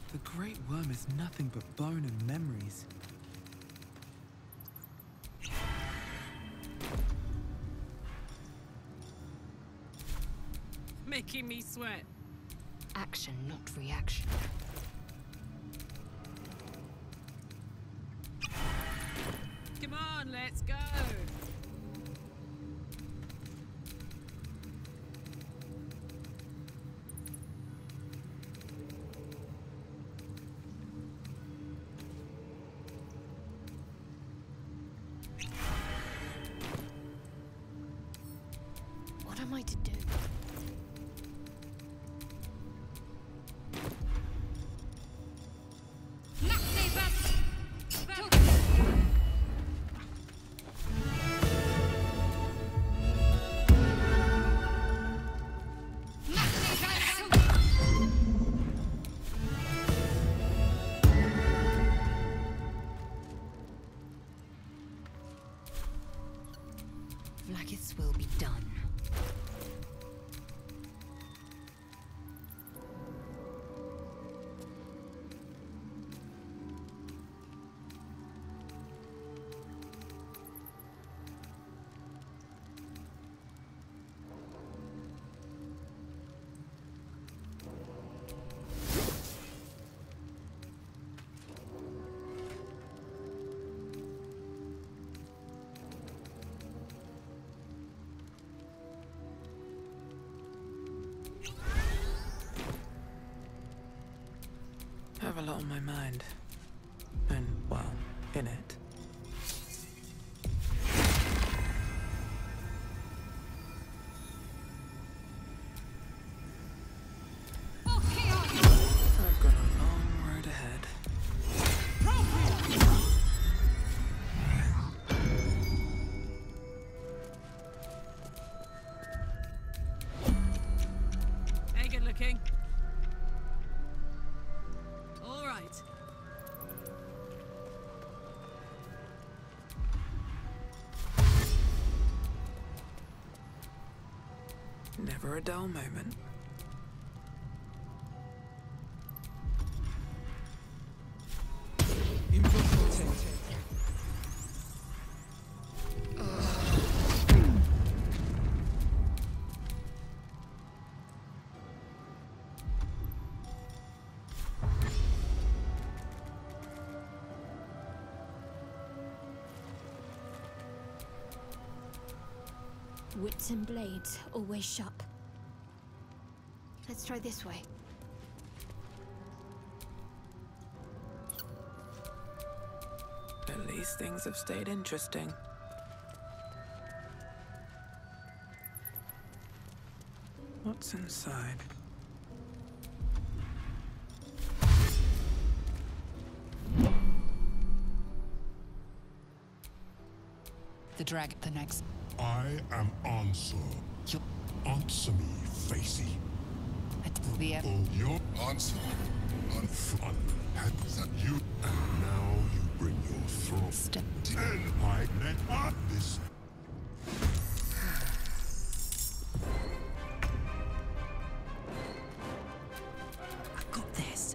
The Great Worm is nothing but bone and memories. Making me sweat. Action, not reaction. Come on, let's go. What am I to do? Vlaakith's will be done. I have a lot on my mind. And, well, in it. I've got a long road ahead. Hey, good looking. All right. Never a dull moment. Wits and blades, always sharp. Let's try this way. At least things have stayed interesting. What's inside? The drag, the next. I am Ansur. You. Answer me, Facey. The Oh, your answer. Unfun. Had that you, and now you bring your throat. Step. Then I let out this. I got this.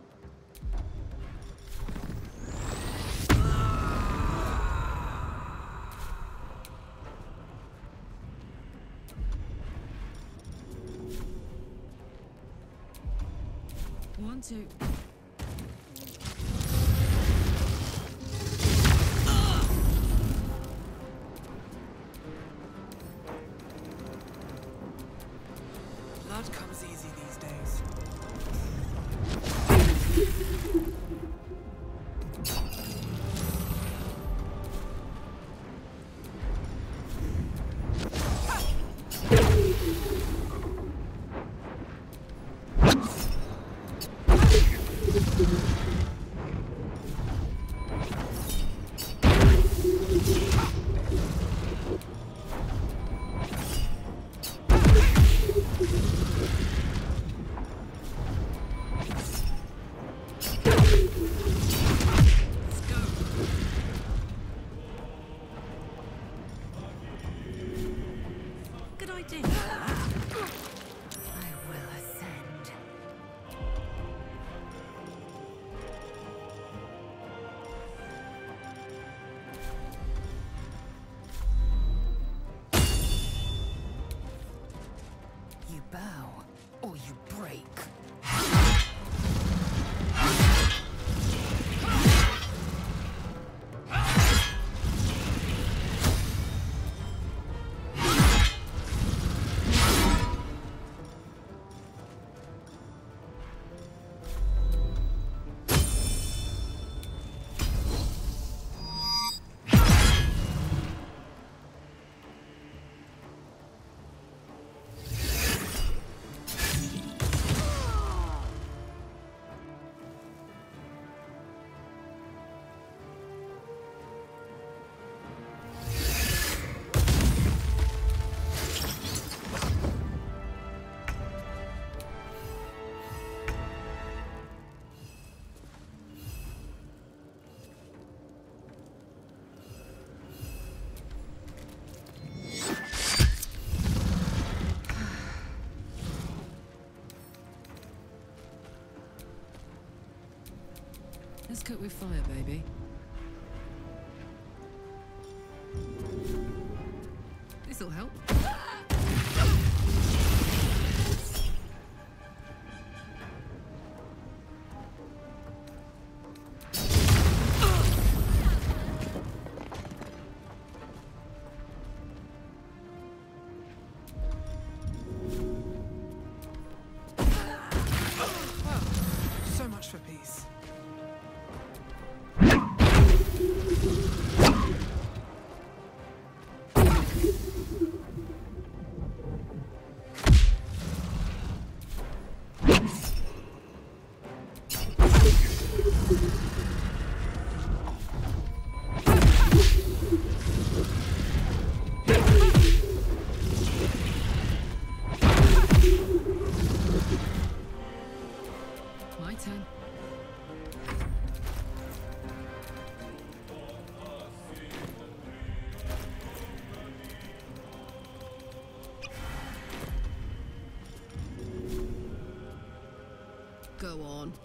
One, two. Blood comes easy these days. Let's cook with fire, baby. This'll help. So much for peace. My turn. Go on.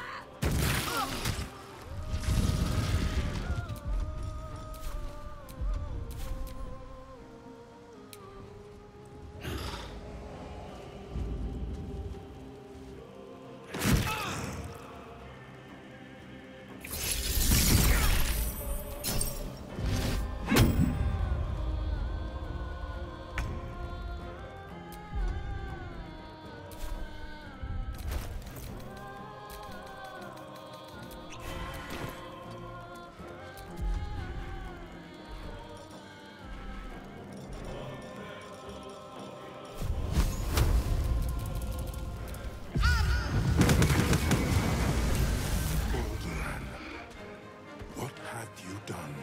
Borderland, what have you done?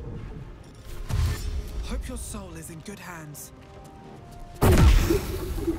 Hope your soul is in good hands.